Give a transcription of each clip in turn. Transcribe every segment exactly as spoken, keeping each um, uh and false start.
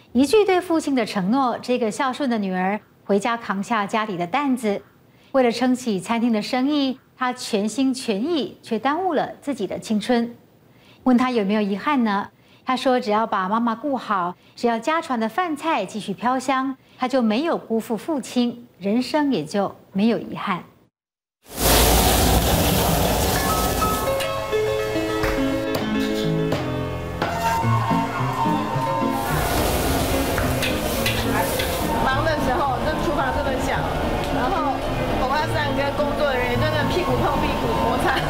一句对父亲的承诺，这个孝顺的女儿回家扛下家里的担子，为了撑起餐厅的生意，她全心全意，却耽误了自己的青春。问她有没有遗憾呢？她说只要把妈妈顾好，只要家传的饭菜继续飘香，她就没有辜负父亲，人生也就没有遗憾。 工作人员真的屁股碰屁股摩擦。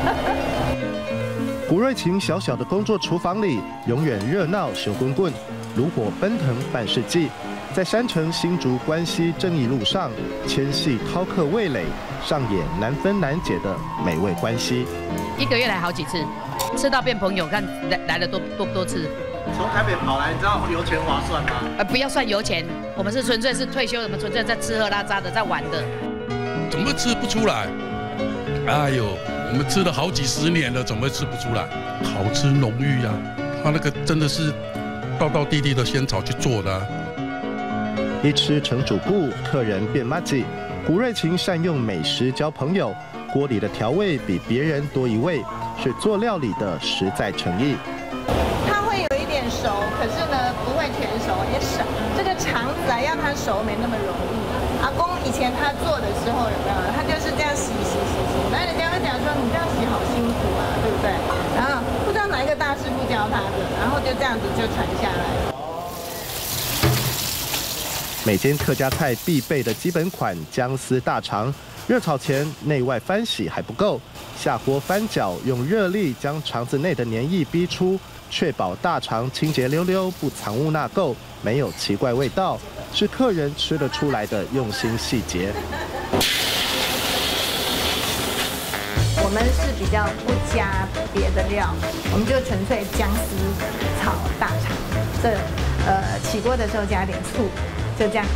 胡瑞琴小小的工作厨房里，永远热闹熊滚滚，炉火奔腾半世纪。在山城新竹关西正义路上，牵系饕客味蕾，上演难分难解的美味关系。 一个月来好几次，吃到变朋友，看来来的多多不多次。 从台北跑来，你知道油钱划算吗？ 呃，不要算油钱，我们是纯粹是退休，我们纯粹在吃喝拉撒的，在玩的。 怎么吃不出来？哎呦，我们吃了好几十年了，怎么会吃不出来？好吃浓郁呀、啊，它那个真的是道道地地的仙草去做的、啊。 一吃成主顾，客人变麻吉。胡瑞琴善用美食交朋友，锅里的调味比别人多一味，是做料理的实在诚意。 它会有一点熟，可是呢不会全熟，也少。这个肠子啊，要它熟没那么容易。 阿公以前他做的时候有没有？他就是这样洗洗洗洗，那人家会讲说你这样洗好辛苦啊，对不对？然后不知道哪一个大师傅教他的，然后就这样子就传下来了。 每间客家菜必备的基本款姜丝大肠，热炒前内外翻洗还不够，下锅翻搅，用热力将肠子内的黏液逼出，确保大肠清洁溜溜，不藏污纳垢，没有奇怪味道。 是客人吃得出来的用心细节。 我们是比较不加别的料，我们就纯粹姜丝炒大肠。这呃起锅的时候加点醋，就这样。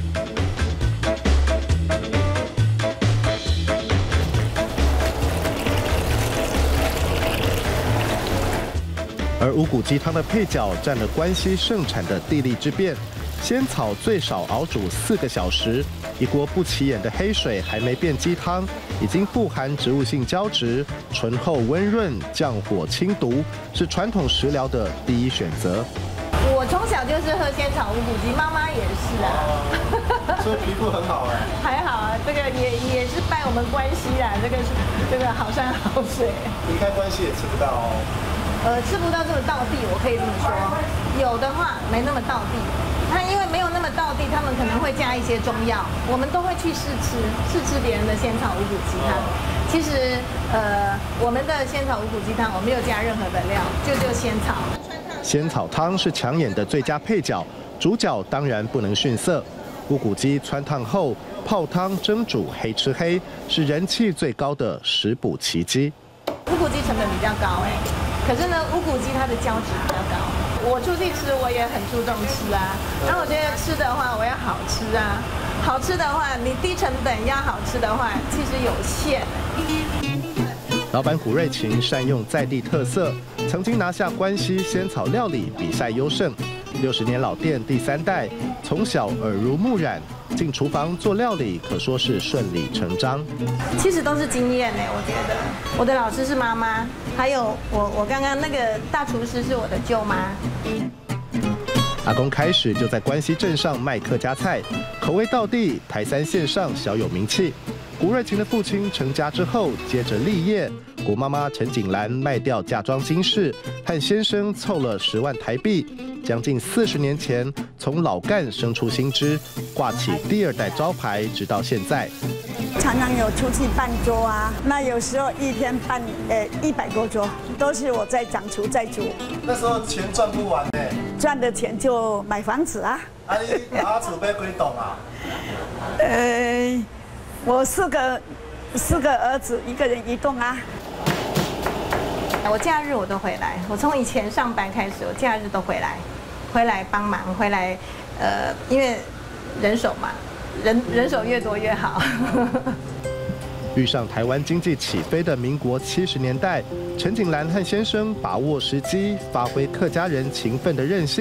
而五谷鸡汤的配角占了关西盛产的地利之便。 仙草最少熬煮四个小时，一锅不起眼的黑水还没变鸡汤，已经富含植物性胶质，醇厚温润，降火清毒，是传统食疗的第一选择。 我从小就是喝仙草五谷鸡，妈妈也是啊， 所以皮肤很好哎。 还好啊，这个也也是拜我们关西啦，这个这个好山好水。 离开关西也吃不到哦。 呃，吃不到这么道地，我可以这么说，有的话没那么道地。 那因为没有那么道地，他们可能会加一些中药，我们都会去试吃，试吃别人的仙草五谷鸡汤。其实，呃，我们的仙草五谷鸡汤我没有加任何的料，就就仙草。 仙草汤是抢眼的最佳配角，主角当然不能逊色。五谷鸡汆烫后泡汤蒸煮，黑吃黑，是人气最高的食补奇迹。 五谷鸡成本比较高哎，可是呢，五谷鸡它的胶质比较高。 我出去吃，我也很注重吃啊。然后我觉得吃的话，我要好吃啊。好吃的话，你低成本要好吃的话，其实有限。 老板胡瑞琴善用在地特色，曾经拿下关西仙草料理比赛优胜。六十年老店第三代，从小耳濡目染，进厨房做料理可说是顺理成章。 其实都是经验呢，我觉得。我的老师是妈妈，还有我我刚刚那个大厨师是我的舅妈。 阿公开始就在关西镇上卖客家菜，口味道地，台三线上小有名气。胡瑞琴的父亲成家之后，接着立业。胡妈妈陈景兰卖掉嫁妆金饰，和先生凑了十万台币。将近四十年前，从老干生出新枝，挂起第二代招牌，直到现在。 常常有出去办桌啊，那有时候一天办呃一百多桌，都是我在掌厨在煮。 那时候钱赚不完呢， 赚的钱就买房子啊。 啊，你拿储备几栋啊？ 呃，我四个四个儿子，一个人一栋啊。 我假日我都回来，我从以前上班开始，我假日都回来，回来帮忙，回来，呃，因为人手嘛，人人手越多越好。 遇上台湾经济起飞的民国七十年代，陈景兰和先生把握时机，发挥客家人勤奋的韧性，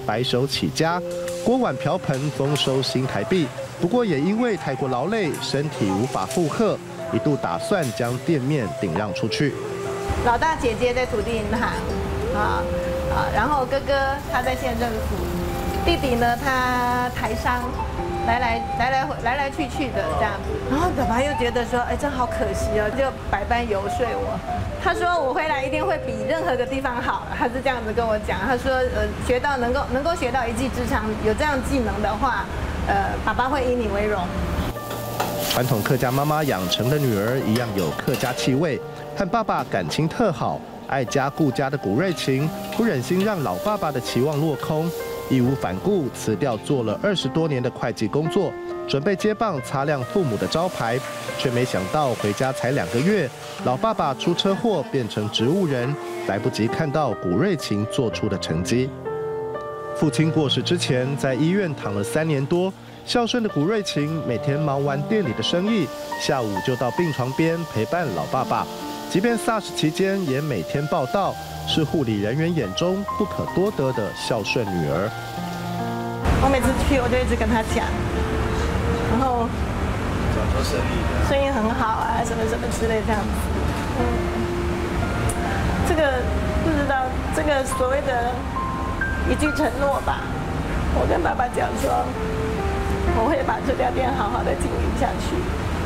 白手起家，锅碗瓢盆丰收新台币。不过也因为太过劳累，身体无法负荷，一度打算将店面顶让出去。 老大姐姐在土地银行，啊啊，然后哥哥他在县政府，弟弟呢他台商。 来来来来来来去去的这样子，然后爸爸又觉得说，哎，真好可惜哦，就百般游说我。他说我回来一定会比任何个地方好，他是这样子跟我讲。他说，呃，学到能够能够学到一技之长，有这样技能的话，呃，爸爸会以你为荣。 传统客家妈妈养成的女儿一样有客家气味，和爸爸感情特好，爱家顾家的古瑞琴不忍心让老爸爸的期望落空。 义无反顾辞掉做了二十多年的会计工作，准备接棒擦亮父母的招牌，却没想到回家才两个月，老爸爸出车祸变成植物人，来不及看到古瑞琴做出的成绩。父亲过世之前，在医院躺了三年多，孝顺的古瑞琴每天忙完店里的生意，下午就到病床边陪伴老爸爸，即便 SARS 期间也每天报到。 是护理人员眼中不可多得的孝顺女儿。 我每次去，我就一直跟她讲，然后生意很好啊，什么什么之类这样子。嗯，这个不知道，这个所谓的一句承诺吧。我跟爸爸讲说，我会把这家店好好的经营下去。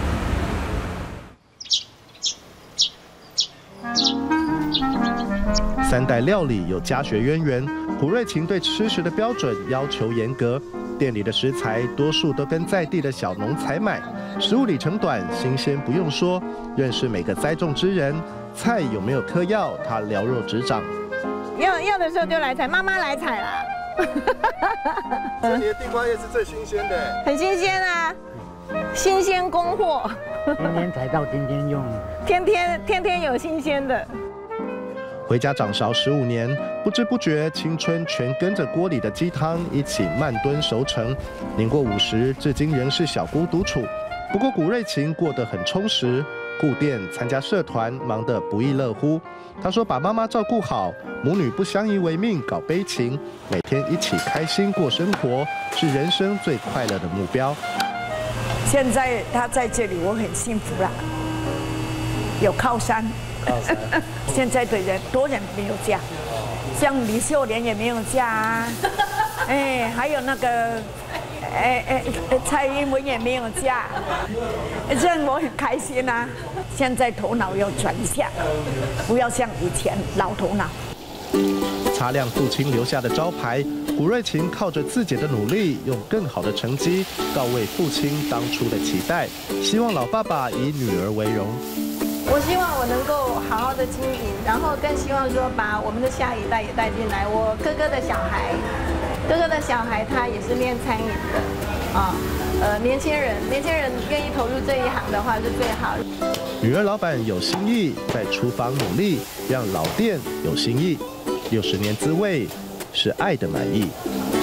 三代料理有家学渊源，古瑞琴对吃食的标准要求严格，店里的食材多数都跟在地的小农采买，食物里程短，新鲜不用说。认识每个栽种之人，菜有没有嗑药，他了若指掌。 要要的时候就来采，妈妈来采啦。 这里的地瓜叶是最新鲜的， 很新鲜啊，新鲜供货， 天天采到天天用， 天天天天有新鲜的。 回家掌勺十五年，不知不觉青春全跟着锅里的鸡汤一起慢炖熟成。年过五十，至今仍是小姑独处。不过古瑞琴过得很充实，顾店、参加社团，忙得不亦乐乎。她说把妈妈照顾好，母女不相依为命，搞悲情，每天一起开心过生活，是人生最快乐的目标。 现在她在这里，我很幸福啦，有靠山。 现在的人多人没有嫁，像李秀莲也没有嫁啊，哎，还有那个，哎哎，蔡英文也没有嫁，这样我很开心啊。现在头脑要转一下，不要像以前老头脑。 擦亮父亲留下的招牌，古瑞琴靠着自己的努力，用更好的成绩告慰父亲当初的期待，希望老爸爸以女儿为荣。 我希望我能够好好的经营，然后更希望说把我们的下一代也带进来。我哥哥的小孩，哥哥的小孩他也是练餐饮的，啊，呃，年轻人，年轻人愿意投入这一行的话是最好的。 女儿老板有心意，在厨房努力，让老店有新意。六十年滋味，是爱的满意。